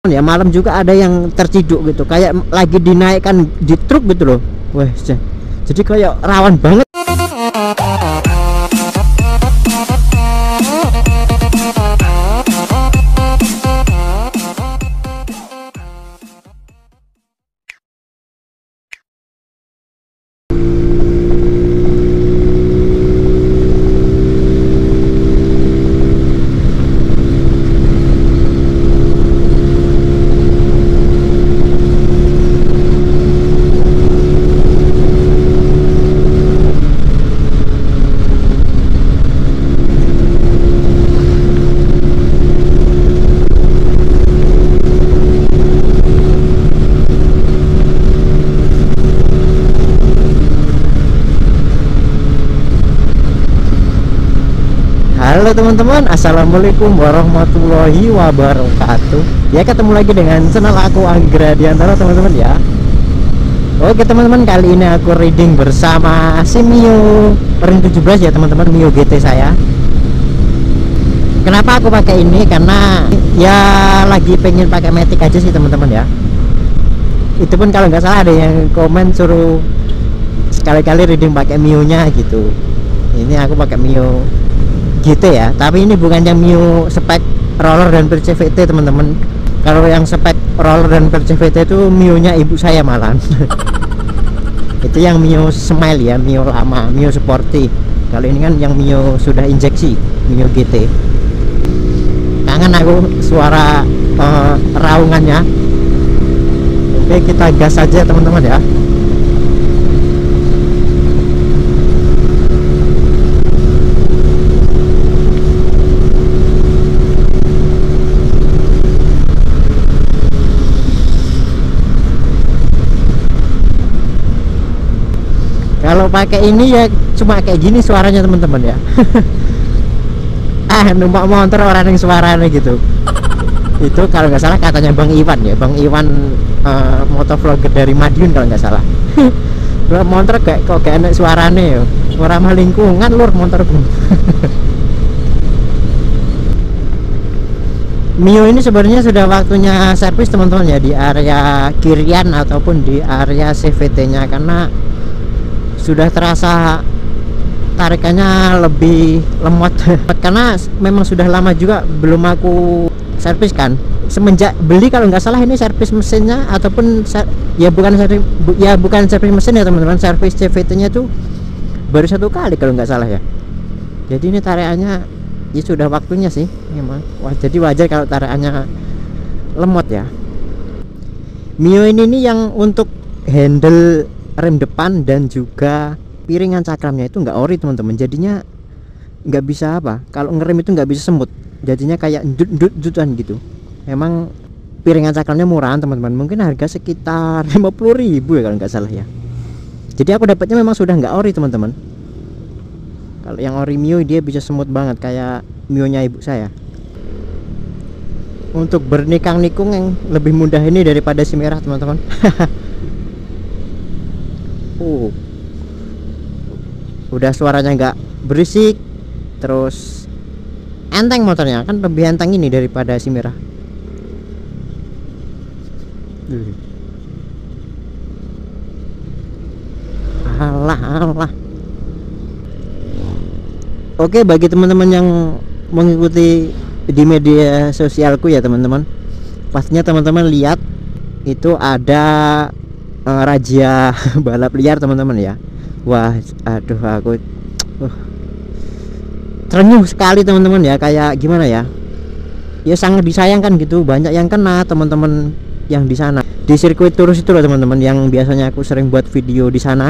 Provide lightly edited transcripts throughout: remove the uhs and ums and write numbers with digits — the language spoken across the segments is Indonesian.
ya, malam juga ada yang terciduk gitu, kayak lagi dinaikkan di truk gitu loh. Wah, jadi kayak rawan banget. Halo teman-teman, assalamualaikum warahmatullahi wabarakatuh. Ya, ketemu lagi dengan channel aku Anggra Diantara teman-teman ya. Oke teman-teman, kali ini aku reading bersama si Mio Ring 17 ya teman-teman, Mio GT saya. Kenapa aku pakai ini? Karena ya lagi pengen pakai Matic aja sih teman-teman ya. Itu pun kalau nggak salah ada yang komen suruh sekali-kali reading pakai Mio nya gitu. Ini aku pakai Mio GT ya, tapi ini bukan yang Mio spek roller dan PCVT teman-teman. Kalau yang spek roller dan PCVT itu Mio nya ibu saya malahan. Itu yang Mio Smile ya, Mio lama, Mio Sporty. Kalau ini kan yang Mio sudah injeksi, Mio GT. Kangen aku suara raungannya. Oke, kita gas aja teman-teman ya. Kalau pakai ini ya cuma kayak gini suaranya teman-teman ya. Numpak motor orang yang suaranya gitu. Itu kalau nggak salah katanya Bang Iwan ya, Bang Iwan motovlogger dari Madiun kalau nggak salah. Motor kayak kok kayak enak suaranya ya. Suara mah lingkungan lur motorku. Mio ini sebenarnya sudah waktunya servis teman-teman ya, di area kirian ataupun di area CVT-nya, karena sudah terasa tarikannya lebih lemot. Karena memang sudah lama juga belum aku servis kan, semenjak beli kalau nggak salah ini servis mesinnya ataupun bukan servis mesin ya teman-teman, servis CVT nya tuh baru 1 kali kalau nggak salah ya. Jadi ini tarikannya ya sudah waktunya sih memang. Wah, jadi wajar kalau tarikannya lemot ya. Mio ini nih yang untuk handle rem depan dan juga piringan cakramnya itu nggak ori teman-teman, jadinya nggak bisa apa, kalau ngerem itu nggak bisa semut, jadinya kayak dutan gitu. Emang piringan cakramnya murahan teman-teman, mungkin harga sekitar 50.000 ya kalau nggak salah ya. Jadi aku dapatnya memang sudah nggak ori teman-teman. Kalau yang ori Mio dia bisa semut banget kayak Mio nya ibu saya. Untuk bernikang-nikung yang lebih mudah ini daripada si merah teman-teman. Udah suaranya nggak berisik, terus enteng motornya, kan lebih enteng ini daripada si merah. Alah. Oke, bagi teman-teman yang mengikuti di media sosialku ya teman-teman, pastinya teman-teman lihat itu ada razia balap liar teman-teman ya. Wah, aduh aku terenyuh sekali teman-teman ya, kayak gimana ya, ya sangat disayangkan gitu. Banyak yang kena teman-teman yang di sana di sirkuit Turus itu loh teman-teman, yang biasanya aku sering buat video di sana.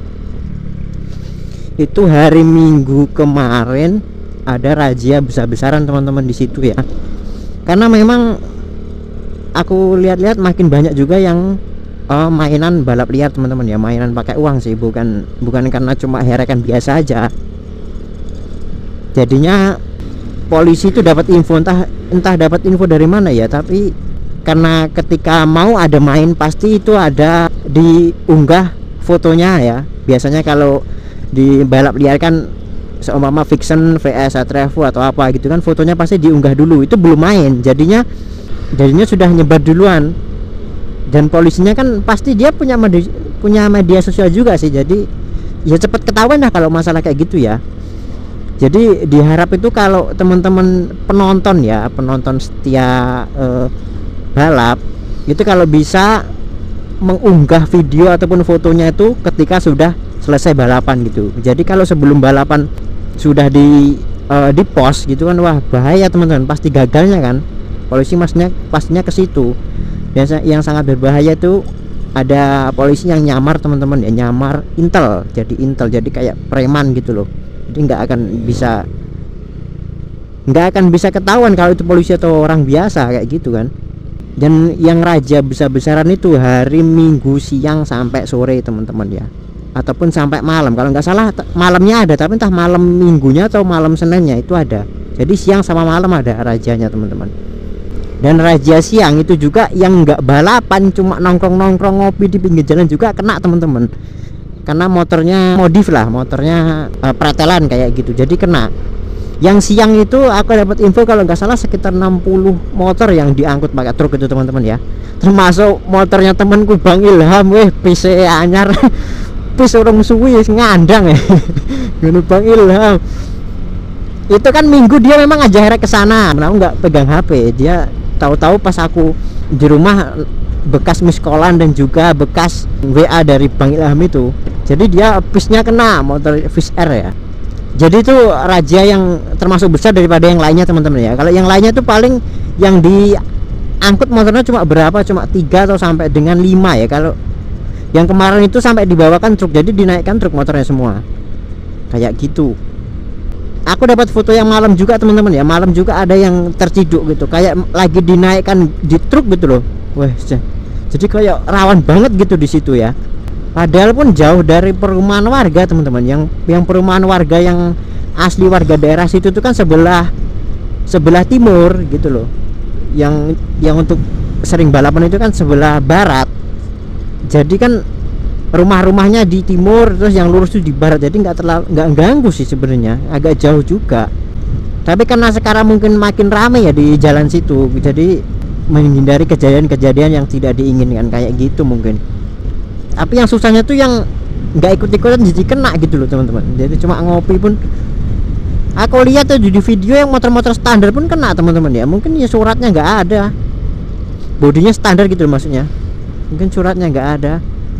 Itu hari Minggu kemarin ada razia besar-besaran teman-teman di situ ya, karena memang aku lihat-lihat makin banyak juga yang mainan balap liar teman-teman ya, mainan pakai uang sih, bukan karena cuma herakan biasa aja. Jadinya polisi itu dapat info, entah dapat info dari mana ya, tapi karena ketika mau ada main pasti itu ada diunggah fotonya ya. Biasanya kalau di balap liar kan seumpama Vixen, VS, Trevo atau apa gitu kan, fotonya pasti diunggah dulu, itu belum main. Jadinya jadinya sudah nyebar duluan. Dan polisinya kan pasti dia punya media sosial juga sih, jadi ya cepat ketahuan lah kalau masalah kayak gitu ya. Jadi diharap itu kalau teman-teman penonton ya, penonton setia balap itu kalau bisa mengunggah video ataupun fotonya itu ketika sudah selesai balapan gitu. Jadi kalau sebelum balapan sudah di post gitu kan, wah bahaya teman-teman, pasti gagalnya kan. Polisi pastinya ke situ. Biasa yang sangat berbahaya itu ada polisi yang nyamar teman-teman ya, nyamar intel, jadi kayak preman gitu loh. Jadi nggak akan bisa ketahuan kalau itu polisi atau orang biasa kayak gitu kan. Dan yang raja besar-besaran itu hari Minggu siang sampai sore teman-teman ya, ataupun sampai malam. Kalau nggak salah malamnya ada, tapi entah malam minggunya atau malam Seninnya itu ada. Jadi siang sama malam ada rajanya teman-teman. Dan raja siang itu juga yang nggak balapan, cuma nongkrong ngopi di pinggir jalan juga kena teman-teman. Karena motornya modif lah, motornya pretelan kayak gitu, jadi kena. Yang siang itu aku dapat info kalau nggak salah sekitar 60 motor yang diangkut pakai truk itu teman-teman ya, termasuk motornya temanku Bang Ilham. PC anyar pis orang suwi ngandang ya. Bang Ilham itu kan Minggu dia memang aja ke sana, aku nggak pegang HP. Dia tahu-tahu pas aku di rumah bekas miskolan dan juga bekas WA dari Bang Ilham itu, jadi dia pisnya kena motor Fish R ya. Jadi itu raja yang termasuk besar daripada yang lainnya teman-teman ya. Kalau yang lainnya itu paling yang diangkut motornya cuma berapa, cuma 3 atau sampai dengan 5 ya. Kalau yang kemarin itu sampai dibawakan truk, jadi dinaikkan truk motornya semua kayak gitu. Aku dapat foto yang malam juga teman-teman ya, malam juga ada yang terciduk gitu, kayak lagi dinaikkan di truk gitu loh. Wah, jadi kayak rawan banget gitu di situ ya. Padahal pun jauh dari perumahan warga teman-teman. Yang perumahan warga yang asli warga daerah situ itu kan sebelah timur gitu loh. Yang untuk sering balapan itu kan sebelah barat. Jadi kan rumah-rumahnya di timur, terus yang lurus itu di barat. Jadi nggak ganggu sih sebenarnya, agak jauh juga. Tapi karena sekarang mungkin makin ramai ya di jalan situ, jadi menghindari kejadian-kejadian yang tidak diinginkan kayak gitu mungkin. Tapi yang susahnya tuh yang nggak ikut-ikutan jadi kena gitu loh teman-teman. Jadi cuma ngopi pun aku lihat tuh di video yang motor-motor standar pun kena teman-teman ya. Mungkin ya suratnya nggak ada, bodinya standar gitu loh maksudnya, mungkin suratnya nggak ada.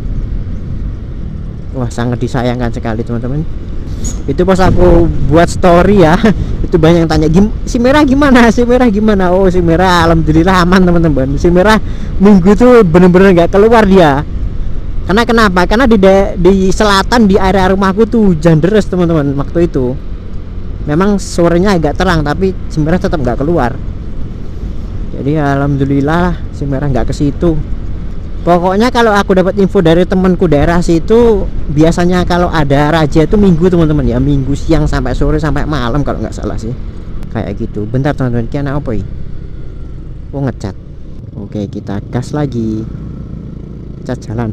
Wah, sangat disayangkan sekali teman-teman. Itu pas aku buat story ya, itu banyak yang tanya, si merah gimana, si merah gimana. Oh, si merah alhamdulillah aman teman-teman. Si merah Minggu tuh bener-bener nggak keluar dia. Karena kenapa? Karena di selatan di area rumahku tuh hujan deras teman-teman waktu itu. Memang sorenya agak terang, tapi si merah tetap nggak keluar. Jadi alhamdulillah si merah nggak ke situ. Pokoknya kalau aku dapat info dari temanku daerah situ, biasanya kalau ada raja itu Minggu teman-teman ya, Minggu siang sampai sore sampai malam kalau nggak salah sih, kayak gitu. Bentar teman-teman, kiana apa ini? Oh, ngecat. Oke, kita gas lagi, cat jalan.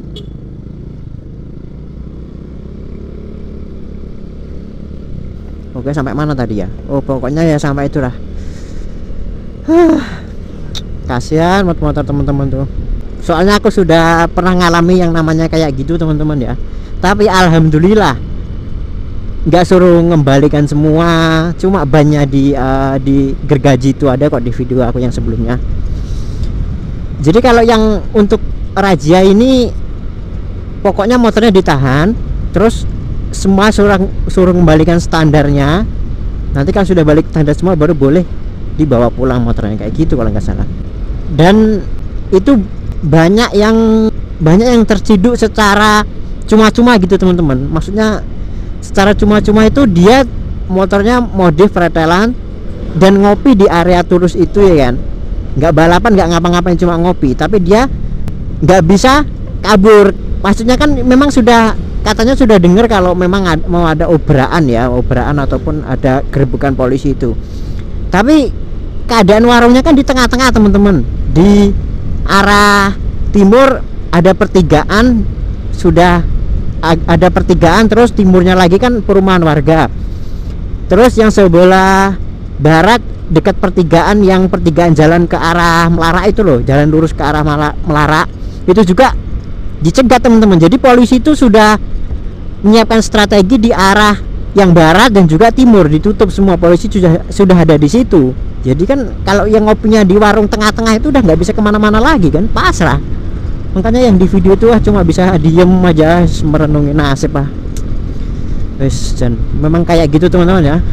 Oke, sampai mana tadi ya? Oh, pokoknya ya sampai itulah. Kasihan motor teman-teman tuh. Soalnya aku sudah pernah ngalami yang namanya kayak gitu teman-teman ya. Tapi alhamdulillah nggak suruh ngembalikan semua, cuma bannya di gergaji itu ada kok di video aku yang sebelumnya. Jadi kalau yang untuk razia ini pokoknya motornya ditahan, terus semua suruh kembalikan standarnya. Nanti kalau sudah balik standar semua baru boleh dibawa pulang motornya kayak gitu kalau nggak salah. Dan itu banyak yang terciduk secara cuma-cuma gitu teman-teman. Maksudnya secara cuma-cuma itu dia motornya modif pretelan dan ngopi di area Tulus itu ya kan, nggak balapan, nggak ngapa-ngapain, cuma ngopi. Tapi dia nggak bisa kabur. Maksudnya kan memang katanya sudah dengar kalau memang mau ada obraan ataupun ada gerebekan polisi itu. Tapi keadaan warungnya kan di tengah-tengah teman-teman. Di arah timur ada pertigaan, terus timurnya lagi kan perumahan warga. Terus yang sebelah barat dekat pertigaan, yang pertigaan jalan ke arah Melara itu loh, jalan lurus ke arah Melara itu juga dicegat teman-teman. Jadi polisi itu sudah menyiapkan strategi di arah yang barat dan juga timur, ditutup semua, polisi sudah ada di situ. Jadi kan kalau yang ngopinya di warung tengah-tengah itu udah nggak bisa kemana-mana lagi kan, pasrah. Makanya yang di video itu cuma bisa diem aja merenungi nasib wes. Dan memang kayak gitu teman-teman ya.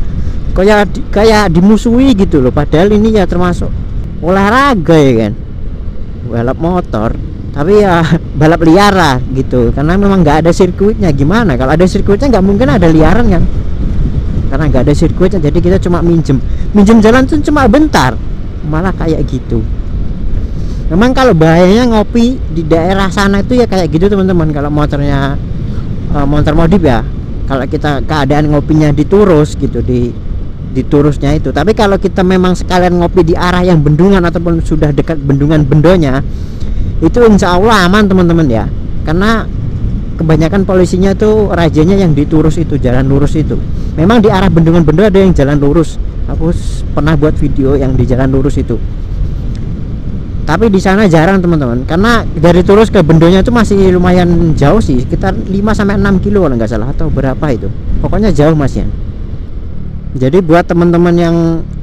kayak dimusuhi gitu loh, padahal ini ya termasuk olahraga ya kan, balap motor, tapi ya balap liar lah gitu, karena memang nggak ada sirkuitnya. Gimana kalau ada sirkuitnya, nggak mungkin ada liaran kan, karena nggak ada sirkuitnya. Jadi kita cuma minjem jalan tuh cuma bentar, malah kayak gitu. Memang kalau bahayanya ngopi di daerah sana itu ya kayak gitu teman-teman. Kalau motornya motor modif ya, kalau kita keadaan ngopinya diturus gitu, di turusnya itu. Tapi kalau kita memang sekalian ngopi di arah yang bendungan ataupun sudah dekat bendungan bendonya, itu insya Allah aman teman-teman ya, karena kebanyakan polisinya tuh rajanya yang diturus itu, jalan lurus itu. Memang di arah bendungan bendo ada yang jalan lurus, aku pernah buat video yang di jalan lurus itu, tapi di sana jarang teman-teman, karena dari Turus ke bendonya itu masih lumayan jauh sih, sekitar 5-6 kilo kalau nggak salah, atau berapa itu, pokoknya jauh mas ya. Jadi buat teman-teman yang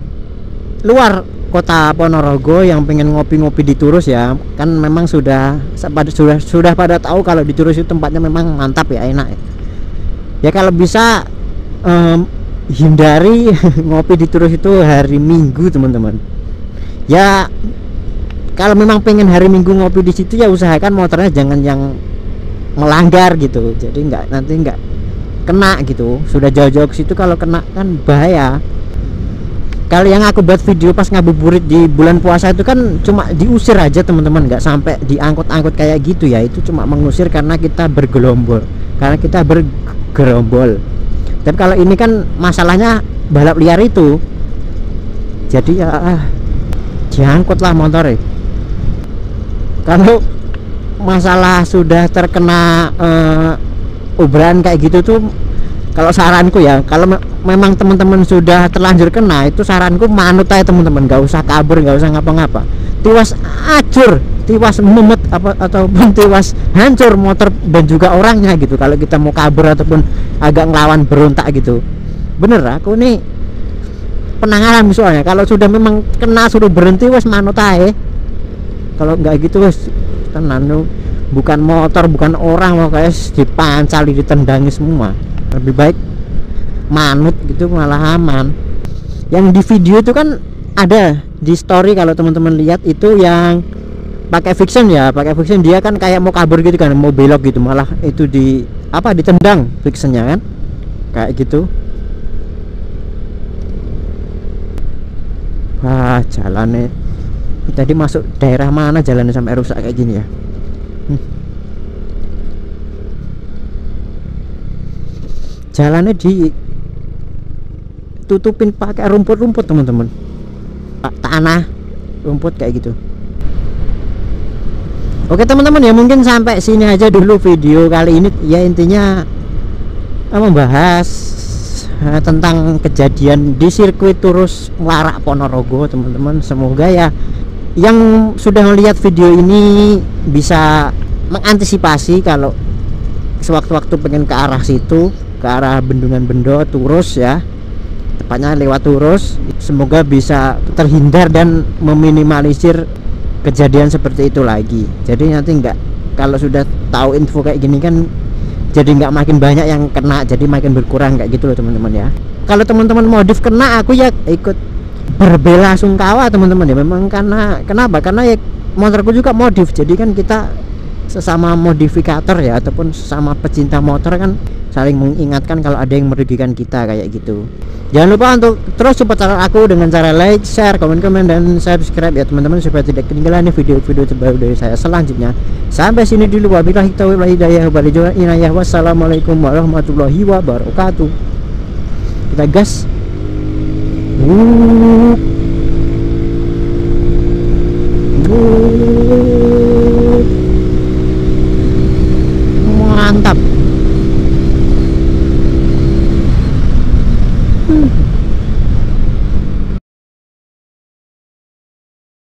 luar kota Ponorogo yang pengen ngopi-ngopi di Turus ya, kan memang sudah pada tahu kalau di Turus itu tempatnya memang mantap ya, enak ya. Kalau bisa hindari ngopi di Turus itu hari Minggu teman-teman ya. Kalau memang pengen hari Minggu ngopi di situ ya usahakan motornya jangan yang melanggar gitu, jadi nanti nggak kena gitu. Sudah jauh-jauh ke situ, kalau kena kan bahaya. Kalau yang aku buat video pas ngabuburit di bulan puasa itu kan cuma diusir aja teman-teman, nggak sampai diangkut-angkut kayak gitu ya. Itu cuma mengusir karena kita bergerombol, tapi kalau ini kan masalahnya balap liar itu, jadi ya diangkut lah motornya. Kalau masalah sudah terkena obrolan kayak gitu tuh, kalau saranku ya, kalau memang teman-teman sudah terlanjur kena, itu saranku manut aja teman-teman, nggak usah kabur, nggak usah ngapa-ngapa, tiwas acur, tiwas memet ataupun tiwas hancur motor dan juga orangnya gitu. Kalau kita mau kabur ataupun agak ngelawan berontak gitu, bener aku nih penanganan soalnya. Kalau sudah memang kena suruh berhenti, wes manut aja. Kalau nggak gitu wes tenan, bukan motor bukan orang, mau kayak dipancali, ditendangi semua. Lebih baik manut gitu, malah aman. Yang di video itu kan ada di story, kalau teman-teman lihat itu yang pakai fiction ya, dia kan kayak mau kabur gitu kan, mau belok gitu, malah itu ditendang fictionnya kan, kayak gitu. Wah, jalannya tadi masuk daerah mana, jalannya sampai rusak kayak gini ya. Jalannya ditutupin pakai rumput-rumput teman-teman, tanah rumput kayak gitu. Oke teman-teman ya, mungkin sampai sini aja dulu video kali ini ya. Intinya membahas tentang kejadian di sirkuit Turus Melara Ponorogo teman-teman. Semoga ya yang sudah melihat video ini bisa mengantisipasi kalau sewaktu-waktu pengen ke arah situ, ke arah bendungan Bendo Turus ya, tepatnya lewat Turus. Semoga bisa terhindar dan meminimalisir kejadian seperti itu lagi. Jadi nanti kalau sudah tahu info kayak gini kan, jadi nggak makin banyak yang kena, jadi makin berkurang kayak gitu loh teman-teman ya. Kalau teman-teman modif kena, aku ya ikut berbela sungkawa teman-teman ya. Memang kenapa? Karena ya motorku juga modif, jadi kan kita sesama modifikator ya, ataupun sesama pecinta motor kan saling mengingatkan kalau ada yang merugikan kita kayak gitu. Jangan lupa untuk terus support channel aku dengan cara like, share, komen, dan subscribe ya teman-teman, supaya tidak ketinggalan video-video terbaru dari saya selanjutnya. Sampai sini dulu, wabillahi taufiq wal hidayah, wassalamualaikum warahmatullahi wabarakatuh. Kita gas.